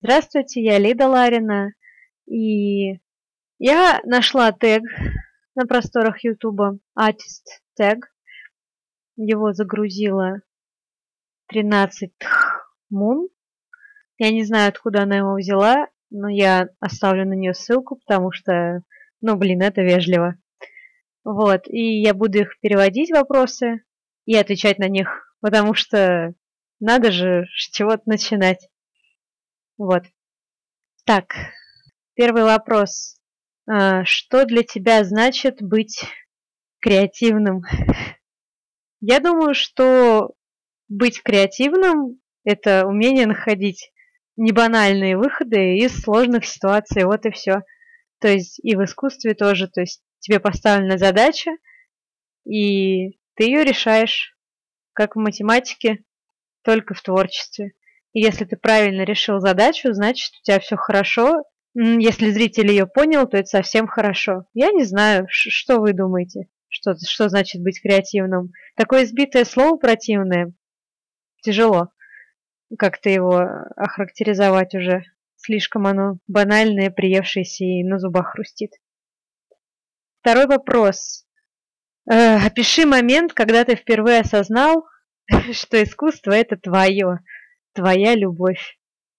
Здравствуйте, я Лида Ларина, и я нашла тег на просторах Ютуба, Artist Tag, его загрузила 13 Moon. Я не знаю, откуда она его взяла, но я оставлю на нее ссылку, потому что, это вежливо. Вот, и я буду их переводить, вопросы, и отвечать на них, потому что надо же с чего-то начинать. Вот. Так, первый вопрос. Что для тебя значит быть креативным? Я думаю, что быть креативным– это умение находить небанальные выходы из сложных ситуаций, вот и все. То есть и в искусстве тоже, то есть тебе поставлена задача, и ты ее решаешь, как в математике, только в творчестве. И если ты правильно решил задачу, значит, у тебя все хорошо. Если зритель ее понял, то это совсем хорошо. Я не знаю, что вы думаете, что значит быть креативным. Такое избитое слово противное. Тяжело как-то его охарактеризовать уже. Слишком оно банальное, приевшееся и на зубах хрустит. Второй вопрос. Опиши момент, когда ты впервые осознал, что искусство – это твоя любовь.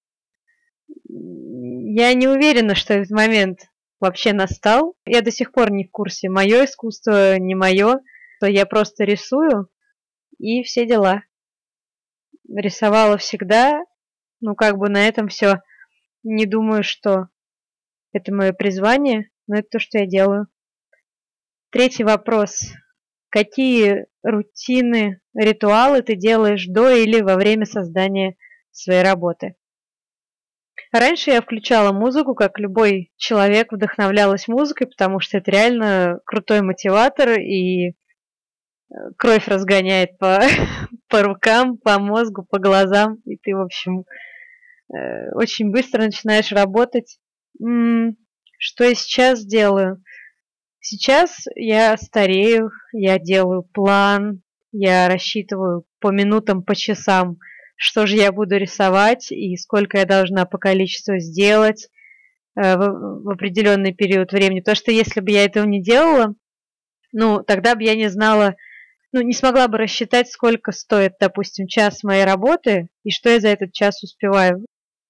Я не уверена, что этот момент вообще настал. Я до сих пор не в курсе, мое искусство, не мое. Я просто рисую и все дела. Рисовала всегда, на этом все. Не думаю, что это мое призвание, но это то, что я делаю. Третий вопрос. Какие рутины, ритуалы ты делаешь до или во время создания своей работы? Раньше я включала музыку, как любой человек вдохновлялась музыкой, потому что это реально крутой мотиватор и кровь разгоняет по, по рукам, по мозгу, по глазам, и ты, в общем, очень быстро начинаешь работать. Что я сейчас делаю? Сейчас я старею, я делаю план, я рассчитываю по минутам, по часам, что же я буду рисовать и сколько я должна по количеству сделать в определенный период времени. Потому что если бы я этого не делала, тогда бы я не знала, не смогла бы рассчитать, сколько стоит, допустим, час моей работы и что я за этот час успеваю.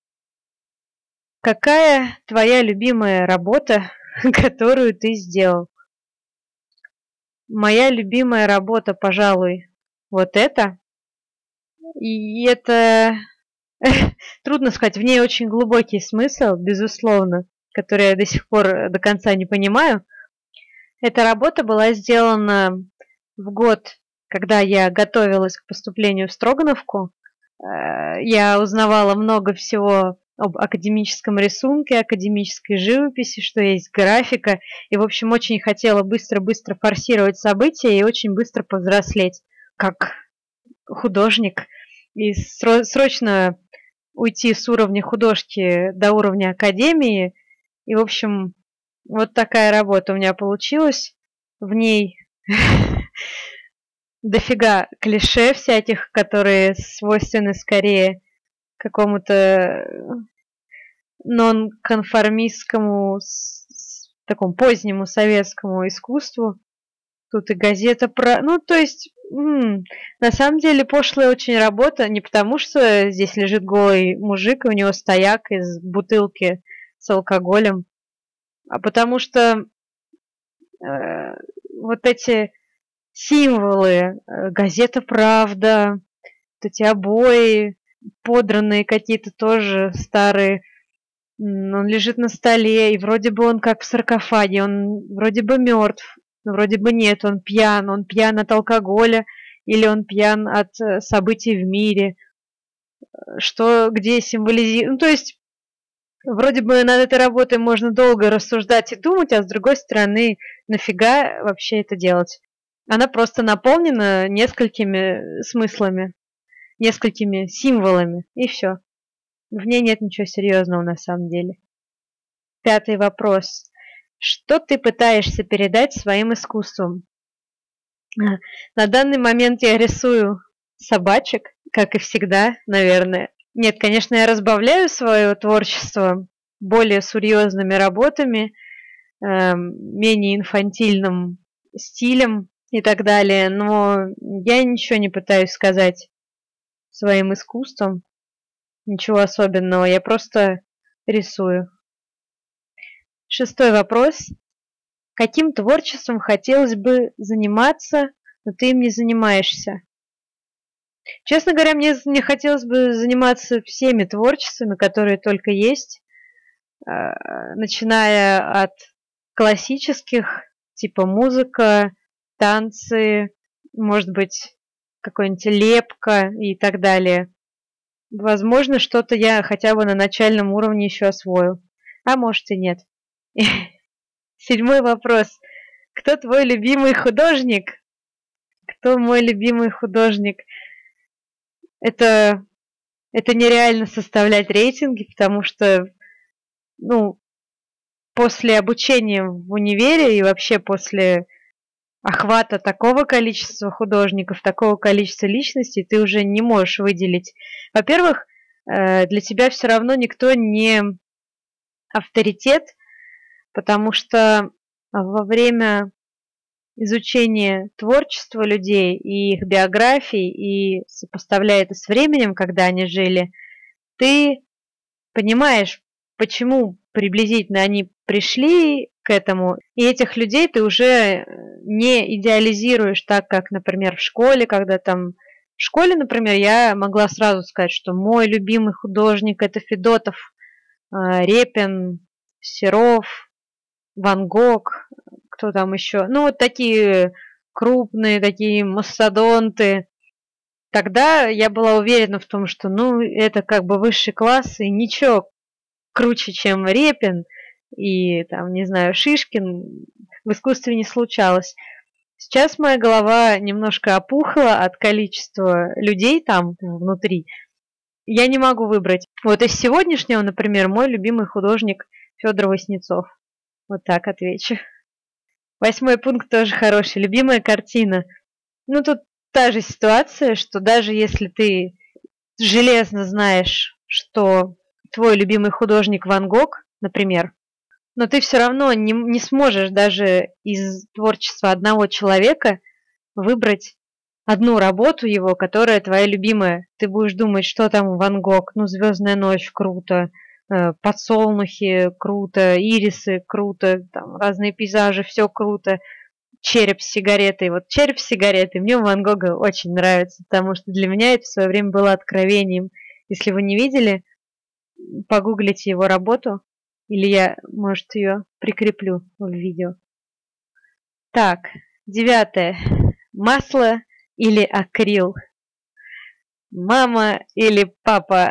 Какая твоя любимая работа, которую ты сделал? Моя любимая работа, пожалуй, вот это. И это трудно сказать, в ней очень глубокий смысл, безусловно, который я до сих пор до конца не понимаю. Эта работа была сделана в год, когда я готовилась к поступлению в Строгановку. Я узнавала много всего об академическом рисунке, академической живописи, что есть графика. И, в общем, очень хотела быстро-быстро форсировать события и очень быстро повзрослеть как художник. И срочно уйти с уровня художки до уровня академии. И, в общем, вот такая работа у меня получилась. В ней дофига клише всяких, которые свойственны скорее какому-то нонконформистскому, такому позднему советскому искусству. Тут и газета про... на самом деле пошлая очень работа, не потому что здесь лежит голый мужик, и у него стояк из бутылки с алкоголем, а потому что вот эти символы, газета «Правда», вот эти обои, подранные какие-то тоже старые, он лежит на столе, и вроде бы он как в саркофаге, он вроде бы мертв, но вроде бы нет, он пьян от алкоголя, или он пьян от событий в мире, что где символизирует. То есть вроде бы над этой работой можно долго рассуждать и думать, а с другой стороны, нафига вообще это делать? Она просто наполнена несколькими смыслами, несколькими символами, и все. В ней нет ничего серьезного на самом деле. Пятый вопрос. Что ты пытаешься передать своим искусством? На данный момент я рисую собачек, как и всегда, наверное. Нет, конечно, я разбавляю свое творчество более серьезными работами, менее инфантильным стилем и так далее, но я ничего не пытаюсь сказать своим искусством, ничего особенного, я просто рисую. 6-й вопрос. Каким творчеством хотелось бы заниматься, но ты им не занимаешься? Честно говоря, мне хотелось бы заниматься всеми творчествами, которые только есть, начиная от классических, типа музыка, танцы, может быть, какой-нибудь лепка и так далее. Возможно, что-то я хотя бы на начальном уровне еще освою, а может и нет. 7-й вопрос. Кто твой любимый художник? Кто мой любимый художник? Это нереально составлять рейтинги, потому что, ну, после обучения в универе и вообще после охвата такого количества художников, такого количества личностей, ты уже не можешь выделить. Во-первых, для тебя все равно никто не авторитет, потому что во время изучения творчества людей и их биографий, и сопоставляя это с временем, когда они жили, ты понимаешь, почему приблизительно они пришли к этому, и этих людей ты уже не идеализируешь так, как, например, в школе, когда там в школе, например, я могла сразу сказать, что мой любимый художник – это Федотов, Репин, Серов, Ван Гог, кто там еще, ну вот такие крупные, такие мастодонты. Тогда я была уверена в том, что, ну, это как бы высший класс, и ничего круче, чем Репин и, там, не знаю, Шишкин в искусстве не случалось. Сейчас моя голова немножко опухла от количества людей там внутри. Я не могу выбрать. Вот из сегодняшнего, например, мой любимый художник Федор Васнецов. Вот так отвечу. 8-й пункт тоже хороший. Любимая картина. Ну, тут та же ситуация, что даже если ты железно знаешь, что твой любимый художник Ван Гог, например, но ты все равно не сможешь даже из творчества одного человека выбрать одну работу его, которая твоя любимая. Ты будешь думать, что там Ван Гог, ну, «Звездная ночь» круто, «Подсолнухи» круто, «Ирисы» круто, там разные пейзажи, все круто. «Череп с сигаретой». Вот «Череп с сигаретой» мне у Ван Гога очень нравится, потому что для меня это в свое время было откровением. Если вы не видели, погуглите его работу, или я, может, ее прикреплю в видео. Так, 9. Масло или акрил? Мама или папа?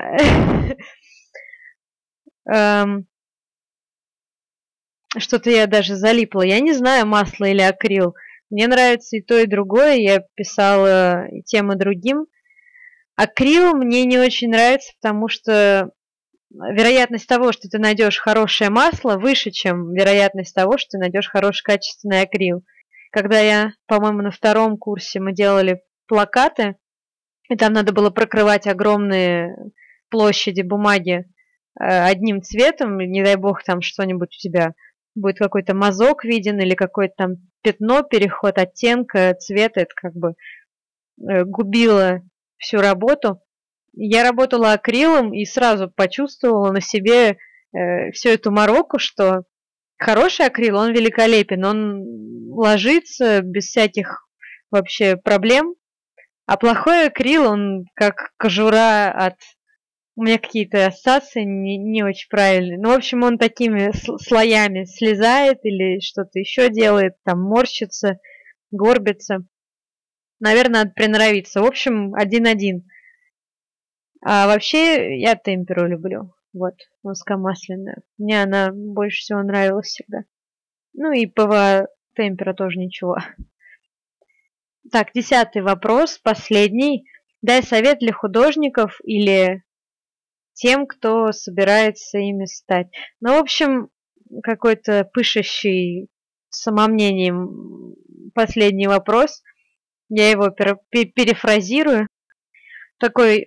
Что-то я даже залипла. Я не знаю, масло или акрил. Мне нравится и то, и другое. Я писала и тем, и другим. Акрил мне не очень нравится, потому что вероятность того, что ты найдешь хорошее масло, выше, чем вероятность того, что ты найдешь хороший качественный акрил. Когда я, по-моему, на 2-м курсе мы делали плакаты, и там надо было прокрывать огромные площади бумаги одним цветом, не дай бог там что-нибудь у тебя будет какой-то мазок виден или какое-то там пятно, переход оттенка, цвета, это как бы губило всю работу. Я работала акрилом и сразу почувствовала на себе всю эту мороку, что хороший акрил, он великолепен, он ложится без всяких вообще проблем, а плохой акрил, он как кожура от... У меня какие-то ассоциации не очень правильные. Ну, в общем, он такими слоями слезает или что-то еще делает, там морщится, горбится. Наверное, надо приноровиться. В общем, 1-1. А вообще, я темперу люблю. Вот, узкомасляная. Мне она больше всего нравилась всегда. Ну и ПВА темпера тоже ничего. Так, 10-й вопрос, последний. Дай совет для художников или тем, кто собирается ими стать. Ну, в общем, какой-то пышущий самомнением последний вопрос. Я его перефразирую. Такой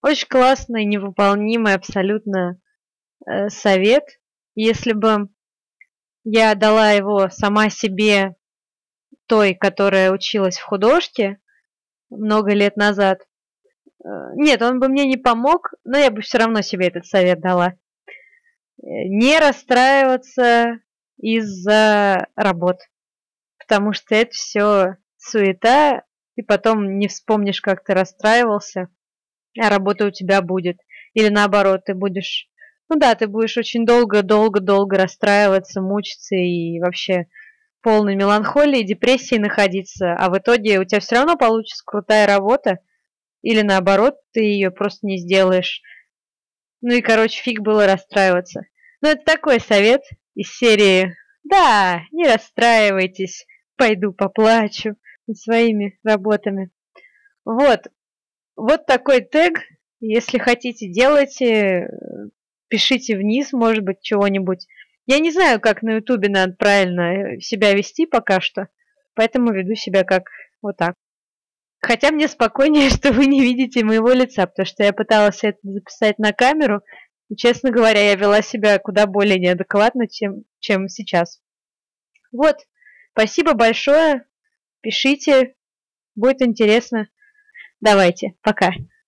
Очень классный, невыполнимый абсолютно совет. Если бы я дала его сама себе, той, которая училась в художке много лет назад, нет, он бы мне не помог, но я бы все равно себе этот совет дала. Не расстраиваться из-за работ, потому что это все суета, и потом не вспомнишь, как ты расстраивался, а работа у тебя будет. Или наоборот, ты будешь, ну да, ты будешь очень долго-долго-долго расстраиваться, мучиться и вообще в полной меланхолии, депрессии находиться, а в итоге у тебя все равно получится крутая работа, или наоборот, ты ее просто не сделаешь. Ну и, короче, фиг было расстраиваться. Ну, это такой совет из серии «Да, не расстраивайтесь, пойду поплачу над своими работами». Вот, вот такой тег. Если хотите, делайте, пишите вниз, может быть, чего-нибудь. Я не знаю, как на Ютубе надо правильно себя вести пока что, поэтому веду себя как вот так. Хотя мне спокойнее, что вы не видите моего лица, потому что я пыталась это записать на камеру, и, честно говоря, я вела себя куда более неадекватно, чем сейчас. Вот, спасибо большое, пишите, будет интересно. Давайте, пока.